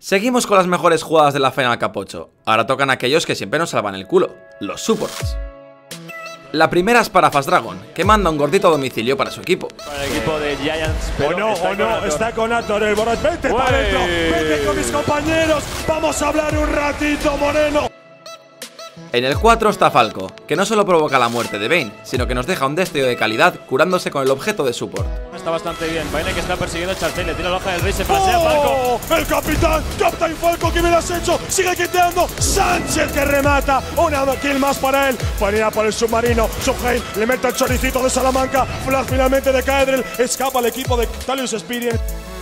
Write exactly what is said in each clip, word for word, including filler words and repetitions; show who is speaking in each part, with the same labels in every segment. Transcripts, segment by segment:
Speaker 1: Seguimos con las mejores jugadas de la Final Cup ocho. Ahora tocan aquellos que siempre nos salvan el culo, los supports. La primera es para Fast Dragon, que manda un gordito a domicilio para su equipo.
Speaker 2: Para el equipo de Giants, pero
Speaker 3: o no,
Speaker 2: está
Speaker 3: o no,
Speaker 2: con
Speaker 3: está con Ator, el Borat, vete para adentro, vete con mis compañeros, vamos a hablar un ratito, Moreno.
Speaker 1: En el cuatro está Falco, que no solo provoca la muerte de Vayne, sino que nos deja un destello de calidad curándose con el objeto de support.
Speaker 2: Está bastante bien, Vayne que está persiguiendo a Chartel, le tira la hoja del rey, se pasea Falco.
Speaker 3: ¡Oh! El capitán, Captain Falco, que me lo has hecho, sigue quiteando, Sánchez que remata, una kill más para él, ponía por el submarino, Subheim le mete el choricito de Salamanca, flash finalmente de Kaedrel, escapa el equipo de Talius Experience.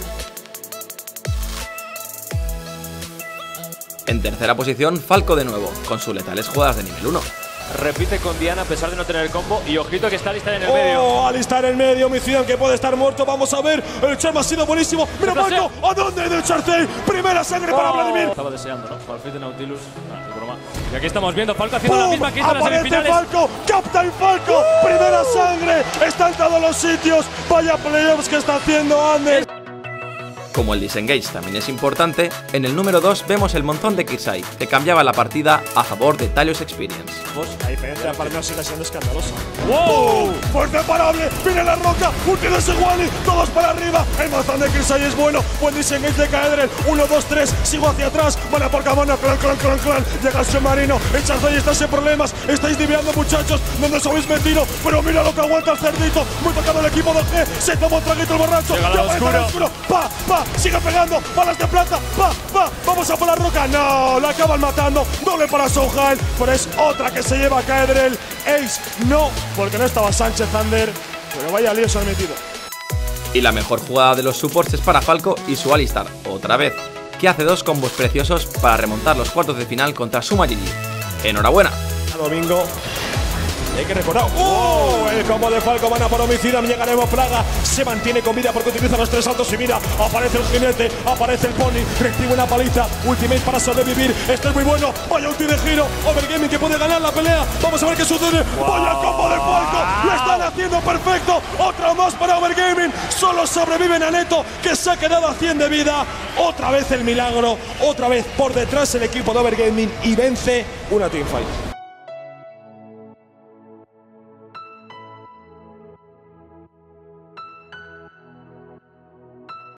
Speaker 1: En tercera posición, Falco de nuevo, con sus letales jugadas de nivel uno.
Speaker 2: Repite con Diana a pesar de no tener el combo y ojito que está Alistar en el
Speaker 3: oh,
Speaker 2: medio.
Speaker 3: Oh, Alistar en el medio, mi ciudad que puede estar muerto, vamos a ver, el charm ha sido buenísimo, mira Falco, ¿a dónde de Chartey? Primera sangre oh. para Vladimir.
Speaker 2: Estaba deseando, ¿no? Palfit de Nautilus, ah, qué broma. Y aquí estamos viendo Falco haciendo ¡Pum! La misma que hizo en las semifinales.
Speaker 3: Falco, Captain Falco, ¡Uh! Primera sangre, está en todos los sitios, vaya playoffs que está haciendo Ander.
Speaker 1: Como el disengage también es importante, en el número dos vemos el montón de Kisai, que cambiaba la partida a favor de Talius Experience.
Speaker 3: La diferencia para mí sigue siendo escandalosa. ¡Wow! ¡Fuerte imparable! ¡Viene la roca! ¡Ulti de Seguali! ¡Todos para arriba! El montón de Kisai es bueno. Buen disengage de Kaedrel. uno, dos, tres. Sigo hacia atrás. Van a por Camona. Clan, clan, clan, clan. Llega el submarino. El Charzay está sin problemas. Estáis diviando, muchachos. ¿Dónde os habéis metido? Pero mira lo que aguanta el cerdito. Muy tocado el equipo de G. Se toma un traguito el borracho.
Speaker 2: Llega al oscuro.
Speaker 3: oscuro. ¡Pa! ¡Pa! Sigue pegando, balas de plata, va, va, vamos a por la roca, no, la acaban matando, doble para Sohan, pero es otra que se lleva a Kaedrel, Ace, no, porque no estaba Sánchez Thunder, pero vaya lío se ha metido.
Speaker 1: Y la mejor jugada de los supports es para Falco y su Alistar, otra vez, que hace dos combos preciosos para remontar los cuartos de final contra Suma G G. ¡Enhorabuena!
Speaker 3: A domingo. Hay que recordar. ¡Oh! El combo de Falco van a por homicida. Llegaremos Plaga. Se mantiene con vida porque utiliza los tres saltos y mira. Aparece el jinete. Aparece el pony. Recibe una paliza. Ultimate para sobrevivir. Esto es muy bueno. Vaya ulti de giro. Overgaming que puede ganar la pelea. Vamos a ver qué sucede. Wow. Vaya combo de Falco. Lo están haciendo perfecto. Otra más para Overgaming. Solo sobrevive Naneto que se ha quedado a cien de vida. Otra vez el milagro. Otra vez por detrás el equipo de Overgaming y vence una teamfight.